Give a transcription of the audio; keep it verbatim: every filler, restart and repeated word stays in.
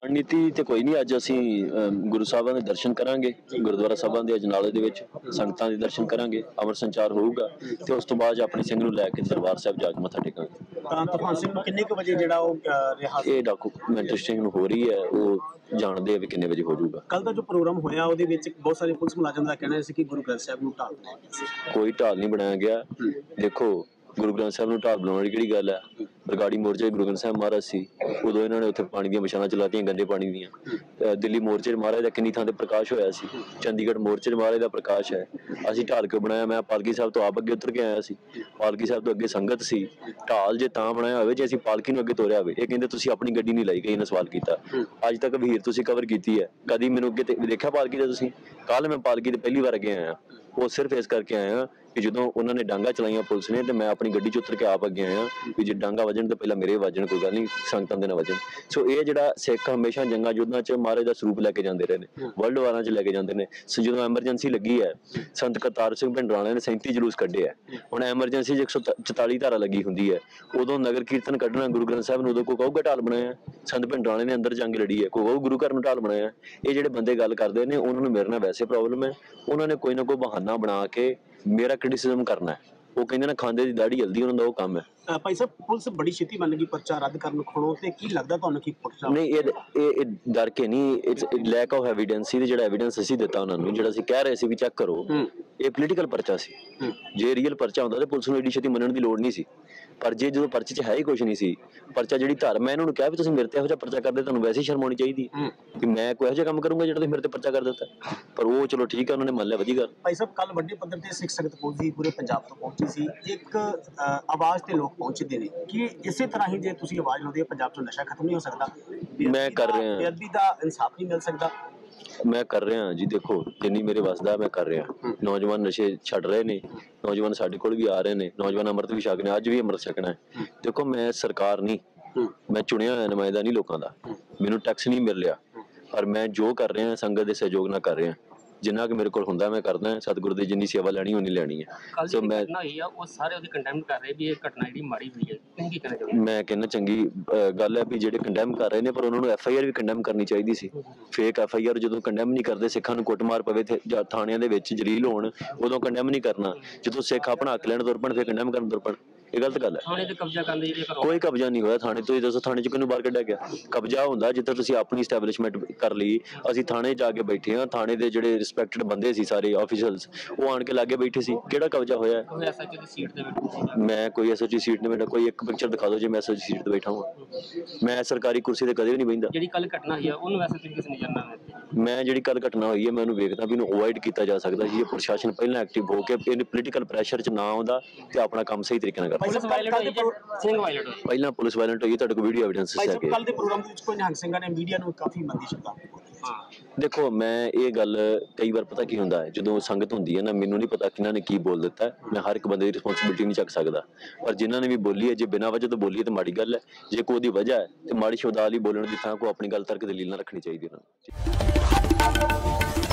रणनीति तो कोई नहीं। अज असी गुरु साहबां दे दर्शन करांगे, गुरुद्वारा साहबां दे अजनाले दे विच संगतां दे दर्शन करांगे, अमर संचार होऊगा ते उस तो बाद अपने सिंह नूं लैके दरबार साहब जाके मत्था टेकांगे। तुफान सिंह नूं किन्ने क वजे जिहड़ा ओह रिहा ये डॉक्यूमेंटेशन हो रही है, वो जानते हैं भी किन्ने बजे हो जाऊगा। कल का जो प्रोग्राम होया ਉਹਦੇ ਵਿੱਚ बहुत सारे पुलिस मुलाजम ਦਾ कहना ਸੀ कि गुरु ग्रंथ साहब ਨੂੰ ਢਾਲ ਬਣਾਇਆ ਗਿਆ। कोई ढाल नहीं बनाया गया। देखो गुरु ग्रंथ साहब ਨੂੰ ਢਾਲ ਬਣਾਉਣ ਦੀ ਕਿਹੜੀ ਗੱਲ ਹੈ। ਬਰਗਾੜੀ ਮੋਰਚੇ ਗੁਰੂ ਗ੍ਰੰਥ ਸਾਹਿਬ ਮਹਾਰਾਜ ਸੀ, ਉਦੋਂ ਇਹਨਾਂ ਨੇ ਉੱਥੇ ਪਾਣੀ ਦੀਆਂ ਮਸ਼ਾਲਾਂ ਚਲਾਤੀਆਂ, ਗੰਦੇ ਪਾਣੀ ਦੀਆਂ। ਦਿੱਲੀ ਮੋਰਚੇ ਮਹਾਰਾਜ ਦਾ ਕਿੰਨੀ ਥਾਂ ਤੇ ਪ੍ਰਕਾਸ਼ ਹੋਇਆ ਸੀ, ਚੰਡੀਗੜ੍ਹ ਮੋਰਚੇ ਮਹਾਰਾਜ ਦਾ ਪ੍ਰਕਾਸ਼ ਹੈ। ਅਸੀਂ ਢਾਲ ਕਿਉਂ ਬਣਾਇਆ? ਮੈਂ ਪਾਲਕੀ ਸਾਹਿਬ ਤੋਂ ਆਪ ਅੱਗੇ ਉਤਰ ਕੇ ਆਇਆ ਸੀ, ਪਾਲਕੀ ਸਾਹਿਬ ਤੋਂ ਅੱਗੇ ਸੰਗਤ ਸੀ। ਢਾਲ ਜੇ ਤਾਂ ਬਣਾਇਆ ਹੋਵੇ ਜੇ ਅਸੀਂ ਪਾਲਕੀ ਨੂੰ ਅੱਗੇ ਤੋਰਿਆ ਹੋਵੇ। ਇਹ ਕਹਿੰਦੇ ਤੁਸੀਂ ਆਪਣੀ ਗੱਡੀ ਨਹੀਂ ਲਾਈ, ਕਈ ਨੇ ਸਵਾਲ ਕੀਤਾ। ਅੱਜ ਤੱਕ ਵੀਰ ਤੁਸੀਂ ਕਵਰ ਕੀਤੀ ਹੈ, ਕਦੀ ਮੈਨੂੰ ਅੱਗੇ ਦੇਖਿਆ ਪਾਲਕੀ ਦਾ ਤੁਸੀਂ? ਕੱਲ ਮੈਂ ਪਾਲਕੀ ਤੇ ਪਹਿਲੀ ਵਾਰ ਅੱਗੇ ਆਇਆ, ਉਹ ਸਿਰਫ ਇਸ ਕਰਕੇ ਆਇਆ ਕਿ ਜਦੋਂ ਉਹਨਾਂ ਨੇ ਡਾਂਗਾ ਚਲਾਈਆਂ ਪੁਲਿਸ ਨੇ ਤੇ ਮੈਂ ਆਪਣੀ ਗੱਡੀ 'ਚ ਉਤਰ ਕੇ ਆਪ ਅੱਗੇ ਆਇਆ ਵੀ ਜੇ ਡਾਂਗਾ ਵੱਜਣ ਤਾਂ ਪਹਿਲਾਂ ਮੇਰੇ ਵੱਜਣ, ਕੋਈ ਗੱਲ ਨਹੀਂ, ਸੰਗਤਾਂ ਦੇ ਨਾ ਵੱਜਣ। ਸੋ ਇਹ ਜਿਹੜਾ ਸਿੱਖ ਹਮੇਸ਼ਾ ਜੰਗਾਂ ਯੁੱਧਾਂ 'ਚ ਮਹਾਰਾਜ ਦਾ ਸਰੂਪ ਲੈ ਕੇ ਜਾਂਦੇ ਰਹੇ ਨੇ, ਵਰਲਡ ਵਾਰਾਂ 'ਚ ਲੈ ਕੇ ਜਾਂਦੇ ਨੇ। ਸੋ ਜਦੋਂ ਐਮਰਜੈਂਸੀ ਲੱਗੀ ਹੈ, ਸੰਤ ਕਰਤਾਰ ਸਿੰਘ ਭਿੰਡਰਾਣੇ ਨੇ ਸੈਂਤੀ ਜਲੂਸ ਕੱਢੇ ਹੈ। ਹੁਣ ਐਮਰਜੈਂਸੀ 'ਚ ਇੱਕ ਸੌ ਚੁਤਾਲੀ ਧਾਰਾ ਲੱਗੀ ਹੁੰਦੀ ਹੈ, ਉਦੋਂ ਨਗਰ ਕੀਰਤਨ ਕੱਢਣਾ ਗੁਰੂ ਗ੍ਰੰਥ ਸਾਹਿਬ ਨੂੰ, ਉਦੋਂ ਕੋਈ ਕਹੂਗਾ ਢਾਲ ਬਣਾਇਆ। ਸੰਤ ਭਿੰਡਰਾਣੇ ਨੇ ਅੰਦਰ ਜੰਗ ਲੜੀ ਹੈ, ਕੋਈ ਕਹੂ ਗੁਰੂ ਘਰ ਨੂੰ ਢਾਲ ਬਣਾਇਆ। ਇਹ ਜਿਹੜੇ ਬੰਦੇ ਗੱਲ ਕਰਦੇ ਨੇ ਉਹਨਾਂ ਨੂੰ ਮੇਰੇ ਨਾਲ ਵੈਸੇ ਪ੍ਰੋਬਲਮ ਹੈ। ਉਹਨਾਂ ਨੇ ਕੋਈ ਨਾ ਕੋਈ ਬਹਾਨਾ ਬਣਾ ਕੇ ਮੇਰਾ ਕ੍ਰਿਟਿਸਿਜ਼ਮ ਕਰਨਾ ਹੈ। ਉਹ ਕਹਿੰਦੇ ਨਾ ਖਾਂਦੇ ਦੀ ਦਾੜੀ ਜਲਦੀ, ਉਹਨਾਂ ਦਾ ਉਹ ਕੰਮ ਹੈ। ਭਾਈ ਸਾਹਿਬ ਪੁਲਿਸ ਬੜੀ ਛੇਤੀ ਮੰਨ ਗਈ ਪਰਚਾ ਰੱਦ ਕਰਨ ਖੜੋ, ਤੇ ਕੀ ਲੱਗਦਾ ਤੁਹਾਨੂੰ ਕੀ ਪਰਚਾ? ਨਹੀਂ, ਇਹ ਇਹ ਡਰ ਕੇ ਨਹੀਂ, ਇਟਸ ਲੈਕ ਆਫ ਐਵੀਡੈਂਸ ਸੀ। ਜਿਹੜਾ ਐਵੀਡੈਂਸ ਅਸੀਂ ਦਿੱਤਾ ਉਹਨਾਂ ਨੂੰ, ਜਿਹੜਾ ਅਸੀਂ ਕਹਿ ਰਹੇ ਸੀ ਵੀ ਚੈੱਕ ਕਰੋ, ਇਹ ਪੋਲੀਟੀਕਲ ਪਰਚਾ ਸੀ। ਜੇ ਰੀਅਲ ਪਰਚਾ ਹੁੰਦਾ ਤਾਂ ਪੁਲਿਸ ਨੂੰ ਏਡੀ ਛੇਤੀ ਮੰਨਣ ਦੀ ਲੋੜ ਨਹੀਂ ਸੀ। ਪਰ ਜੇ ਜਦੋਂ ਪਰਚੇ 'ਚ ਹੈ ਹੀ ਕੁਛ ਨਹੀਂ ਸੀ, ਪਰਚਾ ਜਿਹੜੀ ਧਾਰ, ਮੈਂ ਇਹਨਾਂ ਨੂੰ ਕਿਹਾ ਵੀ ਤੁਸੀਂ ਮੇਰੇ ਤੇ ਇਹੋ ਜਿਹਾ ਪਰਚਾ ਕਰਦੇ, ਤੁਹਾਨੂੰ ਵੈਸੇ ਹੀ ਸ਼ਰਮ ਆਉਣੀ ਚਾਹੀਦੀ ਕਿ ਮੈਂ ਕੋਈ ਇਹੋ ਜਿਹਾ ਕੰਮ ਕਰੂੰਗਾ ਜਿਹੜਾ ਤੁਸੀਂ ਮੇਰੇ ਤੇ ਪਰਚਾ ਕਰ ਦਿੱਤਾ। ਪਰ ਉਹ ਚਲੋ ਠੀਕ ਹੈ, ਉਹਨਾਂ ਨੇ ਮੰਨ ਲਿਆ, ਵਧੀਆ ਗੱਲ। ਭਾਈ ਸਾਹਿਬ ਕੱਲ ਵੱਡੇ ਪੱਧਰ ਤੇ ਸਿੱਖ ਸੰਗਤ ਪਹੁੰਚੀ, ਪੂਰੇ ਪੰਜਾਬ ਤੋਂ ਪਹੁੰਚੀ ਸੀ। ਇੱਕ ਆਵਾਜ਼ ਤੇ ਲੋਕ ਪਹੁੰਚਦੇ ਨੇ ਕਿ ਇਸੇ ਤਰ੍ਹਾਂ ਹੀ ਜੇ ਤੁਸੀਂ ਆਵਾਜ਼ ਲਾਉਂਦੇ ਹੋ ਪੰਜਾਬ ਤੋਂ ਨਸ਼ਾ ਖਤਮ ਨਹੀਂ ਹੋ ਸਕਦਾ? ਮੈਂ ਕਰ ਰਿਹਾ, ਬੇਅਦਬੀ ਦਾ ਇਨਸਾਫ ਨਹੀਂ ਮਿਲ ਸਕਦਾ? ਮੈਂ ਕਰ ਰਿਹਾ ਜੀ। ਦੇਖੋ ਜਿੰਨੀ ਮੇਰੇ ਵੱਸਦਾ ਮੈਂ ਕਰ ਰਿਹਾ। ਨੌਜਵਾਨ ਨਸ਼ੇ ਛੱਡ ਰਹੇ ਨੇ, ਨੌਜਵਾਨ ਸਾਡੇ ਕੋਲ ਵੀ ਆ ਰਹੇ ਨੇ, ਨੌਜਵਾਨ ਅੰਮ੍ਰਿਤ ਵੀ ਛਕਣੇ, ਅੱਜ ਵੀ ਅੰਮ੍ਰਿਤ ਛਕਣਾ ਹੈ। ਦੇਖੋ ਮੈਂ ਸਰਕਾਰ ਨਹੀਂ, ਮੈਂ ਚੁਣਿਆ ਹੋਇਆ ਨੁਮਾਇੰਦਾ ਨਹੀਂ ਲੋਕਾਂ ਦਾ, ਮੈਨੂੰ ਟੈਕਸ ਨਹੀਂ ਮਿਲ ਰਿਹਾ, ਪਰ ਮੈਂ ਜੋ ਕਰ ਰਿਹਾ ਸੰਗਤ ਦੇ ਸਹਿਯੋਗ ਨਾਲ ਕਰ ਰਿਹਾ। ਜਿੰਨਾ ਕਿ ਮੇਰੇ ਕੋਲ ਹੁੰਦਾ ਮੈਂ ਕਰਦਾ। ਸਤਿਗੁਰੂ ਦੀ ਜਿੰਨੀ ਸੇਵਾ ਲੈਣੀ ਉਨੀ ਲੈਣੀ ਹੈ। ਸੋ ਮੈਂ ਹੋਈ ਆ ਉਹ ਸਾਰੇ ਉਹਦੀ ਕੰਡੈਮ ਕਰ ਰਹੇ ਵੀ ਇਹ ਘਟਨਾ ਜਿਹੜੀ ਮਾੜੀ ਹੋਈ ਹੈ, ਤੁਸੀਂ ਕੀ ਕਹਿਣਾ ਚਾਹੁੰਦੇ? ਮੈਂ ਕਹਿੰਦਾ ਚੰਗੀ ਗੱਲ ਹੈ ਵੀ ਜਿਹੜੇ ਕੰਡੈਮ ਕਰ ਰਹੇ ਨੇ, ਪਰ ਉਹਨਾਂ ਨੂੰ ਐਫ ਆਈ ਆਰ ਵੀ ਕੰਡੈਮ ਕਰਨੀ ਚਾਹੀਦੀ ਸੀ। ਫੇਕ ਐਫ ਆਈ ਆਰ ਜਦੋਂ ਕੰਡੈਮ ਨਹੀਂ ਕਰਦੇ, ਸਿੱਖਾਂ ਨੂੰ ਕੁੱਟਮਾਰ ਪਵੇ ਤੇ ਜਾਂ ਥਾਣਿਆਂ ਦੇ ਵਿੱਚ ਜਲੀਲ ਹੋਣ, ਉਦੋਂ ਕੰਡੈਮ ਨਹੀਂ ਕਰਨਾ। ਜਦੋਂ ਸਿੱਖ ਆਪਣਾ ਹੱਕ ਲੈਣ ਤੁਰ ਪੈਣ ਫਿਰ ਕੰਡੈਮ ਕਰਨ ਤੁਰ ਪੈਣ, ਇਹ ਗਲਤ ਗੱਲ ਹੈ। ਥਾਣੇ ਤੇ ਕਬਜ਼ਾ ਕਰਨ ਦੀ ਕੋਈ ਕਬਜ਼ਾ ਨਹੀਂ ਹੋਇਆ ਥਾਣੇ ਤੋਂ। ਦੱਸੋ ਥਾਣੇ 'ਚ ਕਿਹਨੂੰ ਬਾਹਰ ਕੱਢਿਆ ਗਿਆ? ਕਬਜ਼ਾ ਹੁੰਦਾ ਜਿੱਥੇ ਤੁਸੀਂ ਆਪਣੀ ਸਟੈਬਲਿਸ਼ਮੈਂਟ ਕਰ ਲਈ। ਅਸੀਂ ਥਾਣੇ ਜਾ ਕੇ ਬੈਠੇ ਹਾਂ, ਥਾਣੇ ਦੇ ਜਿਹੜੇ ਰਿਸਪੈਕਟਡ ਬੰਦੇ ਸੀ ਸਾਰੇ ਆਫੀਸ਼ੀਅਲਸ, ਉਹ ਆਣ ਕੇ ਲਾਗੇ ਬੈਠੇ ਸੀ। ਕਿਹੜਾ ਕਬਜ਼ਾ ਹੋਇਆ? ਐਸ ਐਚ ਓ ਦੀ ਸੀਟ ਤੇ ਬੈਠਾ। ਮੈਂ ਕੋਈ ਐਸ ਐਚ ਓ ਸੀਟ ਤੇ ਬੈਠਾ? ਕੋਈ ਇੱਕ ਪਿਕਚਰ ਦਿਖਾ ਦਿਓ ਜੇ ਮੈਂ ਐਸ ਐਚ ਓ ਸੀਟ ਤੇ ਬੈਠਾ ਹਾਂ। ਮੈਂ ਸਰਕਾਰੀ ਕੁਰਸੀ ਤੇ ਕਦੇ ਵੀ ਨਹੀਂ ਬਹਿੰਦਾ। ਜਿਹੜੀ ਕੱਲ ਘਟਨਾ ਹੋਈ ਆ ਉਹਨੂੰ ਐਸ ਐਚ ਓ ਕਿਸ ਨੇ ਜਾਣਨਾ? ਮੈਂ ਜਿਹੜੀ ਕੱਲ ਘਟਨਾ ਹੋਈ ਹੈ ਮੈਂ ਉਹਨੂੰ ਵੇਖਦਾ ਵੀ ਇਹਨੂੰ ਅਵੋਇਡ ਕੀਤਾ ਜਾ ਸਕਦਾ ਸੀ। ਇਹ ਪ੍ਰਸ਼ਾਸਨ ਪਹਿਲਾਂ ਐਕਟਿਵ ਹੋ ਕੇ ਇਹਨੇ ਪੋਲੀਟੀਕਲ ਪ੍ਰੈਸ਼ਰ 'ਚ ਨਾ ਆਉਂਦਾ ਤੇ ਆਪਣਾ ਕੰਮ ਸਹੀ ਤਰੀਕੇ ਨਾਲ ਕਰਦਾ। ਪਹਿਲਾਂ ਪੁਲਿਸ ਵਾਇਲੈਂਟ ਹੋਈ, ਤੁਹਾਡੇ ਕੋਲ ਵੀਡੀਓ ਐਵੀਡੈਂਸ ਹੈ। ਕੱਲ ਦੇ ਪ੍ਰੋਗਰਾਮ ਦੇ ਵਿੱਚ ਕੋਈ ਨਿਹੰਗ ਸਿੰਘਾਂ ਨੇ ਮੀਡੀਆ ਨੂੰ ਕਾਫੀ ਮੰਦੀ ਸ਼ਬਦਾਂ ਦੇਖੋ ਮੈਂ ਇਹ ਗੱਲ ਕਈ ਵਾਰ ਪਤਾ ਕੀ ਹੁੰਦਾ ਹੈ, ਜਦੋਂ ਸੰਗਤ ਹੁੰਦੀ ਹੈ ਨਾ, ਮੈਨੂੰ ਨਹੀਂ ਪਤਾ ਕਿਹਨਾਂ ਨੇ ਕੀ ਬੋਲ ਦਿੱਤਾ। ਮੈਂ ਹਰ ਇੱਕ ਬੰਦੇ ਦੀ ਰਿਸਪੌਂਸਿਬਿਲਿਟੀ ਨਹੀਂ ਚੱਕ ਸਕਦਾ, ਪਰ ਜਿਨ੍ਹਾਂ ਨੇ ਵੀ ਬੋਲੀ ਹੈ, ਜੇ ਬਿਨਾਂ ਵਜ੍ਹਾ ਤੋਂ ਬੋਲੀ ਹੈ ਤਾਂ ਮਾੜੀ ਗੱਲ ਹੈ। ਜੇ ਕੋਈ ਉਹਦੀ ਵਜ੍ਹਾ ਹੈ ਤੇ ਮਾੜੀ ਸ਼ਬਦਾਵਲੀ ਬੋਲਣ ਦੀ ਥਾਂ ਕੋ ਆਪਣੀ ਗੱਲ ਤਰਕ ਦਲੀਲ ਨਾਲ ਰੱਖਣੀ ਚਾਹੀਦੀ ਉਹਨਾਂ ਨੂੰ।